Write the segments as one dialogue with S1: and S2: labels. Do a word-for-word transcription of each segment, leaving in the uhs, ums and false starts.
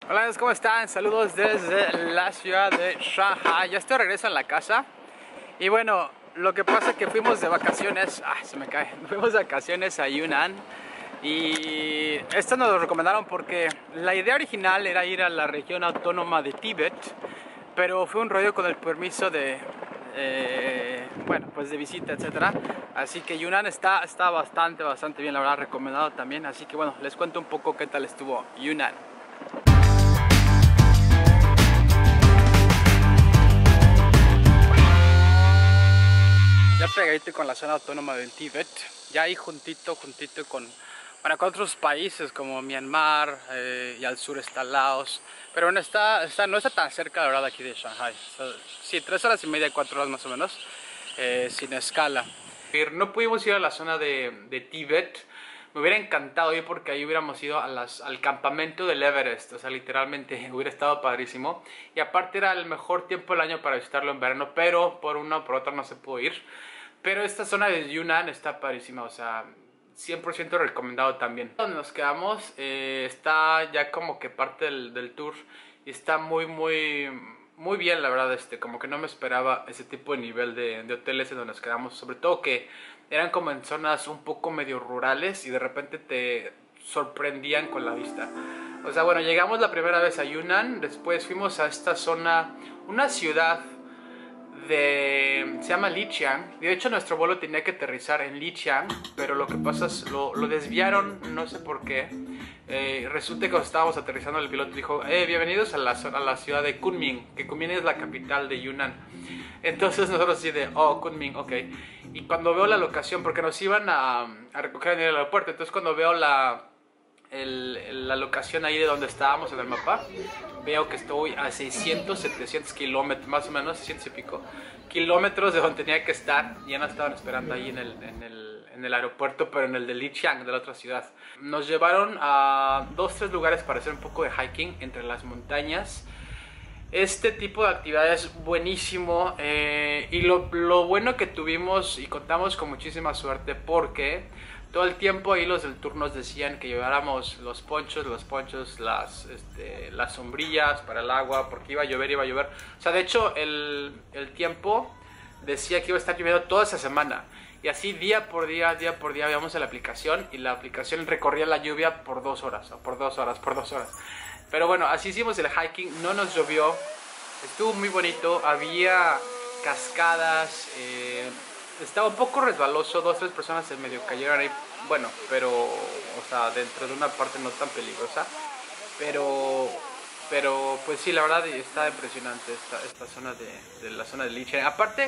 S1: Hola, ¿cómo están? Saludos desde la ciudad de Shanghai. Ya estoy de regreso en la casa. Y bueno, lo que pasa es que fuimos de vacaciones. Ah, se me cae. Fuimos de vacaciones a Yunnan. Y esto nos lo recomendaron porque la idea original era ir a la región autónoma de Tíbet. Pero fue un rollo con el permiso de, eh, bueno, pues de visita, etcétera. Así que Yunnan está, está bastante, bastante bien, la verdad, recomendado también. Así que bueno, les cuento un poco qué tal estuvo Yunnan. Ya pegadito con la zona autónoma del Tíbet, ya ahí juntito, juntito con, bueno, con otros países como Myanmar, eh, y al sur está Laos, pero no está, está, no está tan cerca, la verdad, aquí de Shanghai. O sea, sí, tres horas y media, cuatro horas más o menos, eh, sin escala. No pudimos ir a la zona de, de Tíbet. Me hubiera encantado ir porque ahí hubiéramos ido a las, al campamento del Everest, o sea, literalmente hubiera estado padrísimo. Y aparte era el mejor tiempo del año para visitarlo en verano, pero por una o por otra no se pudo ir. Pero esta zona de Yunnan está padrísima, o sea, cien por ciento recomendado también. Donde nos quedamos eh, está ya como que parte del, del tour y está muy, muy, muy bien, la verdad, este, como que no me esperaba ese tipo de nivel de, de hoteles en donde nos quedamos, sobre todo que eran como en zonas un poco medio rurales y de repente te sorprendían con la vista. O sea, bueno, llegamos la primera vez a Yunnan, después fuimos a esta zona, una ciudad de, se llama Lijiang. De hecho, nuestro vuelo tenía que aterrizar en Lijiang, pero lo que pasa es lo, lo desviaron, no sé por qué. Eh, resulta que cuando estábamos aterrizando, el piloto dijo, eh, bienvenidos a la, a la ciudad de Kunming, que Kunming es la capital de Yunnan. Entonces nosotros así de, oh, Kunming, ok. Y cuando veo la locación, porque nos iban a, a recoger en el aeropuerto, entonces cuando veo la, el, la locación ahí de donde estábamos en el mapa, veo que estoy a seiscientos, setecientos kilómetros, más o menos, seiscientos y pico kilómetros de donde tenía que estar. Ya nos estaban esperando ahí en el, en el, en el aeropuerto, pero en el de Lijiang, de la otra ciudad. Nos llevaron a dos, tres lugares para hacer un poco de hiking entre las montañas. Este tipo de actividad es buenísimo, eh, y lo, lo bueno que tuvimos y contamos con muchísima suerte porque todo el tiempo ahí los del tour nos decían que lleváramos los ponchos, los ponchos, las, este, las sombrillas para el agua porque iba a llover, iba a llover. O sea, de hecho el, el tiempo decía que iba a estar lloviendo toda esa semana. Y así día por día, día por día veíamos la aplicación y la aplicación recorría la lluvia por dos horas, o por dos horas, por dos horas. Pero bueno, así hicimos el hiking, no nos llovió, estuvo muy bonito, había cascadas, eh, estaba un poco resbaloso, dos, tres personas se medio cayeron ahí, bueno, pero, o sea, dentro de una parte no tan peligrosa, pero, pero pues sí, la verdad está impresionante esta, esta zona de, de la zona de Lijiang. Aparte,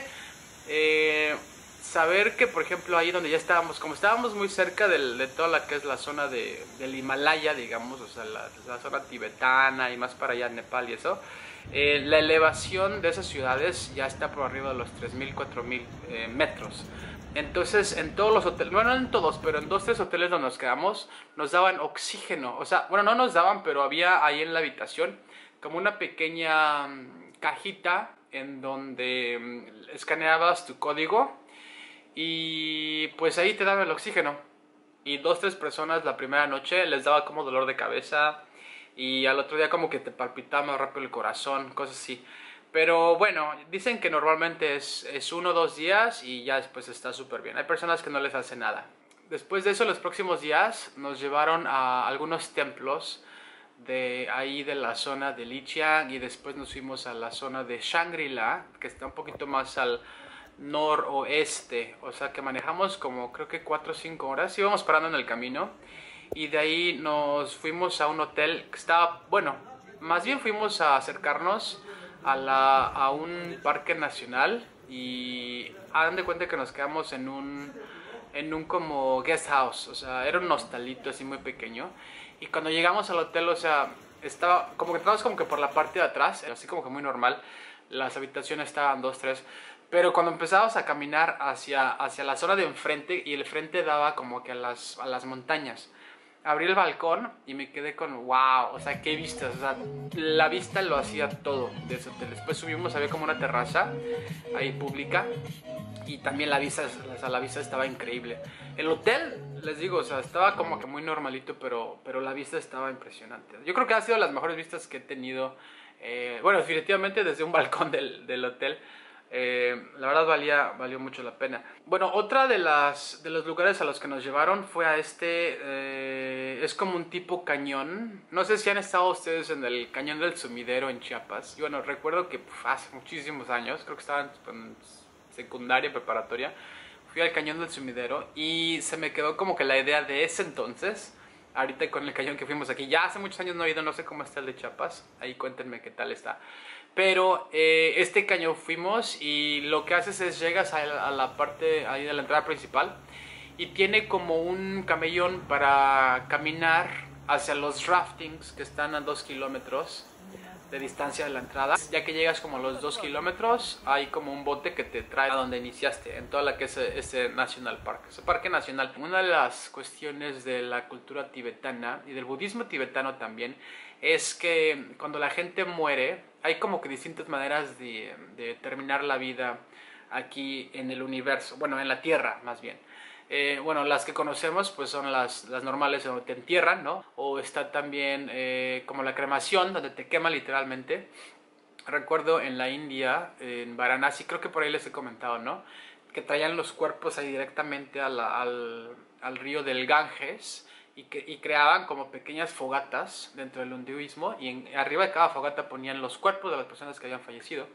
S1: eh, saber que, por ejemplo, ahí donde ya estábamos, como estábamos muy cerca del, de toda la que es la zona de, del Himalaya, digamos, o sea, la, la zona tibetana y más para allá, Nepal y eso, eh, la elevación de esas ciudades ya está por arriba de los tres mil, cuatro mil eh, metros. Entonces, en todos los hoteles, bueno, no en todos, pero en dos, tres hoteles donde nos quedamos, nos daban oxígeno. O sea, bueno, no nos daban, pero había ahí en la habitación como una pequeña um, cajita en donde um, escaneabas tu código y pues ahí te daban el oxígeno. Y dos, tres personas la primera noche les daba como dolor de cabeza y al otro día como que te palpitaba más rápido el corazón, cosas así. Pero bueno, dicen que normalmente es, es uno o dos días y ya después está súper bien. Hay personas que no les hace nada. Después de eso, los próximos días nos llevaron a algunos templos de ahí de la zona de Lijiang y después nos fuimos a la zona de Shangri-La, que está un poquito más al noroeste. O sea que manejamos como creo que cuatro o cinco horas. Íbamos parando en el camino y de ahí nos fuimos a un hotel que estaba, bueno, más bien fuimos a acercarnos a, la, a un parque nacional y hagan de cuenta que nos quedamos en un, en un como guest house, o sea, era un hostalito así muy pequeño. Y cuando llegamos al hotel, o sea, estaba como que entramos como que por la parte de atrás, así como que muy normal, las habitaciones estaban dos, tres, pero cuando empezamos a caminar hacia, hacia la zona de enfrente y el frente daba como que a las, a las montañas. abrí el balcón y me quedé con wow, o sea, qué vistas, o sea, la vista lo hacía todo de ese hotel. Después subimos, había como una terraza ahí pública y también la vista, o sea, la vista estaba increíble. El hotel, les digo, o sea, estaba como que muy normalito, pero, pero la vista estaba impresionante. Yo creo que ha sido las mejores vistas que he tenido, eh, bueno, definitivamente desde un balcón del, del hotel. Eh, la verdad valía, valió mucho la pena. Bueno, otra de las de los lugares a los que nos llevaron fue a este, eh, es como un tipo cañón. No sé si han estado ustedes en el Cañón del Sumidero en Chiapas. Y bueno, recuerdo que puf, hace muchísimos años, creo que estaba en secundaria, preparatoria, fui al Cañón del Sumidero y se me quedó como que la idea de ese entonces. Ahorita con el cañón que fuimos aquí, ya hace muchos años no he ido, no sé cómo está el de Chiapas. Ahí cuéntenme qué tal está. Pero eh, este cañón fuimos y lo que haces es llegas a la, a la parte ahí de la entrada principal y tiene como un camellón para caminar hacia los raftings que están a dos kilómetros de distancia de la entrada. Ya que llegas como a los dos kilómetros, hay como un bote que te trae a donde iniciaste, en toda la que es ese National Park, ese parque nacional. Una de las cuestiones de la cultura tibetana y del budismo tibetano también es que cuando la gente muere, hay como que distintas maneras de, de terminar la vida aquí en el universo, bueno, en la Tierra más bien. Eh, bueno, las que conocemos pues son las, las normales donde te entierran, ¿no? O está también eh, como la cremación, donde te queman literalmente. Recuerdo en la India, en Varanasi, creo que por ahí les he comentado, ¿no? Que traían los cuerpos ahí directamente a la, al, al río del Ganges y, que, y creaban como pequeñas fogatas dentro del hinduismo y en, arriba de cada fogata ponían los cuerpos de las personas que habían fallecido.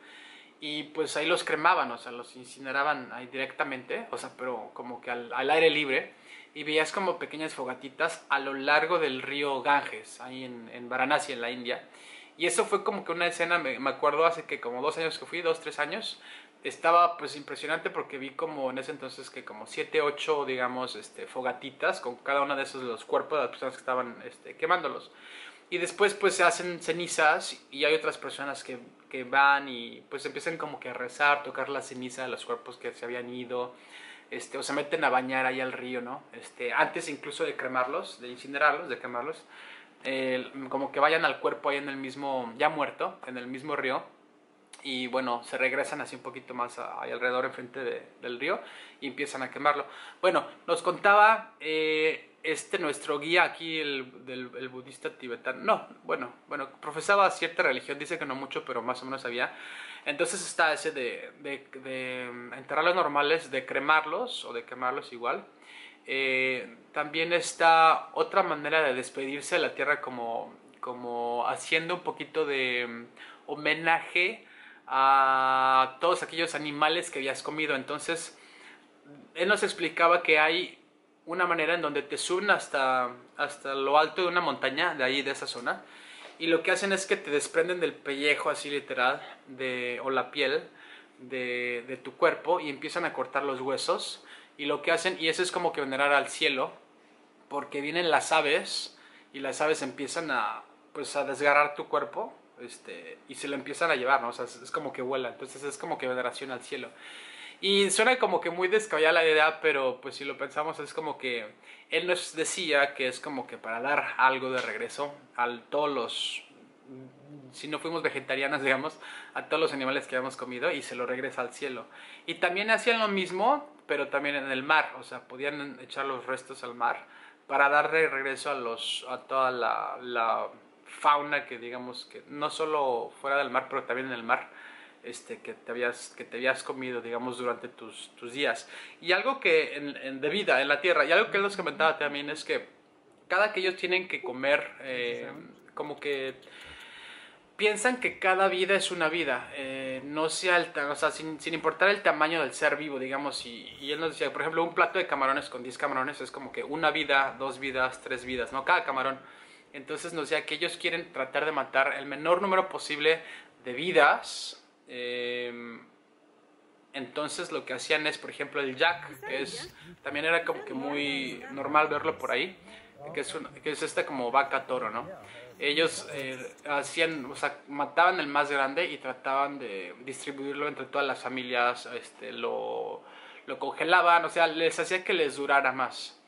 S1: Y pues ahí los cremaban, o sea, los incineraban ahí directamente, o sea, pero como que al, al aire libre. Y veías como pequeñas fogatitas a lo largo del río Ganges, ahí en, en Varanasi, en la India. Y eso fue como que una escena, me, me acuerdo hace que como dos años que fui, dos, tres años. Estaba pues impresionante porque vi como en ese entonces que como siete, ocho, digamos, este, fogatitas con cada una de esos los cuerpos de las personas que estaban este, quemándolos. Y después pues se hacen cenizas y hay otras personas que, que van y pues empiezan como que a rezar, tocar la ceniza de los cuerpos que se habían ido, este, o se meten a bañar ahí al río, ¿no? Este, antes incluso de cremarlos, de incinerarlos, de quemarlos, eh, como que vayan al cuerpo ahí en el mismo, ya muerto, en el mismo río. Y bueno, se regresan así un poquito más ahí alrededor enfrente de, del río y empiezan a quemarlo. Bueno, nos contaba eh, este nuestro guía aquí, el, del, el budista tibetano. No, bueno, bueno, profesaba cierta religión, dice que no mucho, pero más o menos sabía. Entonces está ese de, de, de enterrarlos normales, de cremarlos o de quemarlos igual. Eh, también está otra manera de despedirse de la tierra como, como haciendo un poquito de um, homenaje a todos aquellos animales que habías comido. Entonces él nos explicaba que hay una manera en donde te suben hasta, hasta lo alto de una montaña de ahí, de esa zona, y lo que hacen es que te desprenden del pellejo así literal de, o la piel de, de tu cuerpo y empiezan a cortar los huesos. Y lo que hacen, y eso es como que venerar al cielo, porque vienen las aves y las aves empiezan a, pues, a desgarrar tu cuerpo. Este, y se lo empiezan a llevar, ¿no? O sea, es, es como que vuela, entonces es como que veneración al cielo. Y suena como que muy descabellada la idea, pero pues si lo pensamos es como que él nos decía que es como que para dar algo de regreso a todos los, si no fuimos vegetarianas, digamos, a todos los animales que habíamos comido y se lo regresa al cielo. Y también hacían lo mismo, pero también en el mar, o sea, podían echar los restos al mar para darle regreso a, los, a toda la... la fauna que digamos que no solo fuera del mar pero también en el mar este, que, te habías, que te habías comido digamos durante tus, tus días. Y algo que en, en, de vida en la tierra, y algo que él nos comentaba también es que cada que ellos tienen que comer eh, como que piensan que cada vida es una vida, eh, no sea el, o sea, sin, sin importar el tamaño del ser vivo, digamos, y, y él nos decía, por ejemplo, un plato de camarones con diez camarones es como que una vida, dos vidas, tres vidas, ¿no? Cada camarón. Entonces nos decía que ellos quieren tratar de matar el menor número posible de vidas. Eh, entonces lo que hacían es, por ejemplo, el yak, que es, también era como que muy normal verlo por ahí, que es, un, que es esta como vaca toro, ¿no? Ellos eh, hacían, o sea, mataban el más grande y trataban de distribuirlo entre todas las familias, este, lo, lo congelaban, o sea, les hacía que les durara más.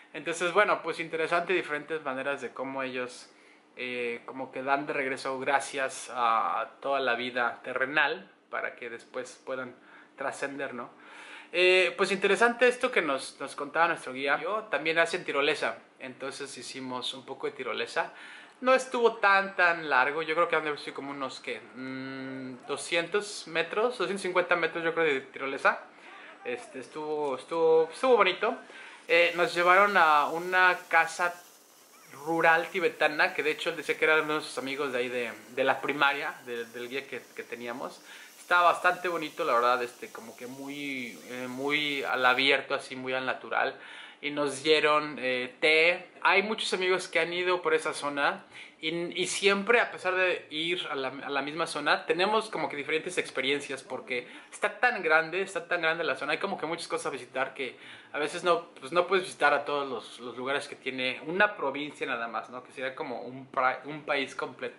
S1: Entonces, bueno, pues interesante, diferentes maneras de cómo ellos eh, como que dan de regreso gracias a toda la vida terrenal para que después puedan trascender, ¿no? Eh, pues interesante esto que nos, nos contaba nuestro guía. Yo también hacen tirolesa, entonces hicimos un poco de tirolesa. No estuvo tan tan largo, yo creo que han de haber sido como unos que mmm, doscientos metros, doscientos cincuenta metros yo creo de tirolesa. Este, estuvo, estuvo, estuvo bonito. Eh, nos llevaron a una casa rural tibetana, que de hecho él decía que eran uno de sus amigos de ahí de, de la primaria, de, del guía que, que teníamos. Estaba bastante bonito, la verdad, este, como que muy, eh, muy al abierto, así muy al natural. Y nos dieron eh, té. Hay muchos amigos que han ido por esa zona y, y siempre, a pesar de ir a la, a la misma zona, tenemos como que diferentes experiencias porque está tan grande, está tan grande la zona, hay como que muchas cosas a visitar que a veces no, pues no puedes visitar a todos los, los lugares que tiene una provincia nada más, ¿no? Que sería como un, un país completo.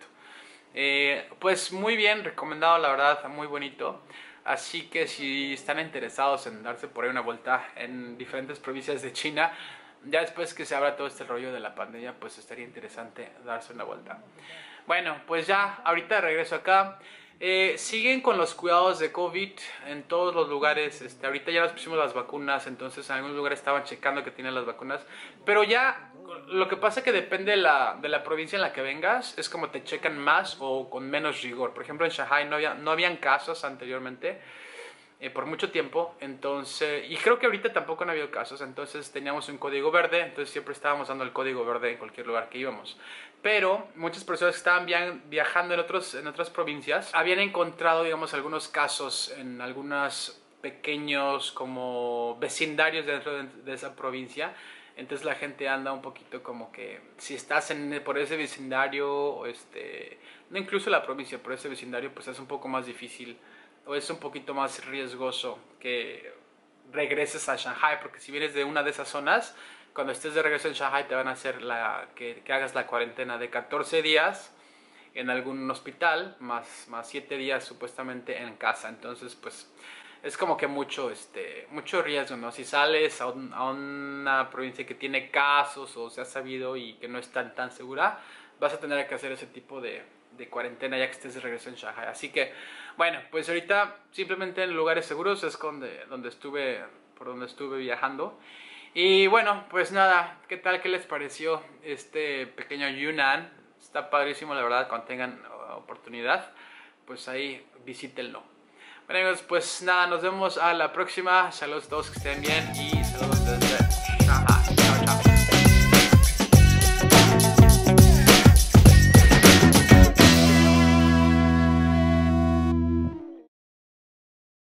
S1: Eh, pues muy bien, recomendado, la verdad, muy bonito. Así que si están interesados en darse por ahí una vuelta en diferentes provincias de China, ya después que se abra todo este rollo de la pandemia, pues estaría interesante darse una vuelta. Bueno, pues ya, ahorita de regreso acá. Eh, siguen con los cuidados de COVID en todos los lugares. Este, ahorita ya nos pusimos las vacunas, entonces en algunos lugares estaban checando que tienen las vacunas. Pero ya, lo que pasa es que depende de la, de la provincia en la que vengas, es como te checan más o con menos rigor. Por ejemplo, en Shanghai no, había, no habían casos anteriormente. Eh, por mucho tiempo, entonces, y creo que ahorita tampoco han habido casos, entonces teníamos un código verde, entonces siempre estábamos dando el código verde en cualquier lugar que íbamos. Pero muchas personas que estaban via viajando en, otros, en otras provincias habían encontrado, digamos, algunos casos en algunos pequeños como vecindarios dentro de, de esa provincia. Entonces la gente anda un poquito como que si estás en, por ese vecindario, o este, no incluso la provincia, por ese vecindario, pues es un poco más difícil o es un poquito más riesgoso que regreses a Shanghai, porque si vienes de una de esas zonas, cuando estés de regreso en Shanghai te van a hacer la, que, que hagas la cuarentena de catorce días en algún hospital, más, más siete días supuestamente en casa. Entonces, pues, es como que mucho, este, mucho riesgo, ¿no? Si sales a, un, a una provincia que tiene casos o se ha sabido y que no es tan, tan segura, vas a tener que hacer ese tipo de, de cuarentena ya que estés de regreso en Shanghai. Así que, bueno, pues ahorita simplemente en lugares seguros es donde, donde estuve, por donde estuve viajando. Y bueno, pues nada, ¿qué tal? ¿Qué les pareció este pequeño Yunnan? Está padrísimo, la verdad, cuando tengan oportunidad, pues ahí visítenlo. Bueno amigos, pues nada, nos vemos a la próxima. Saludos a todos, que estén bien y saludos desde Shanghai. Chao, chao.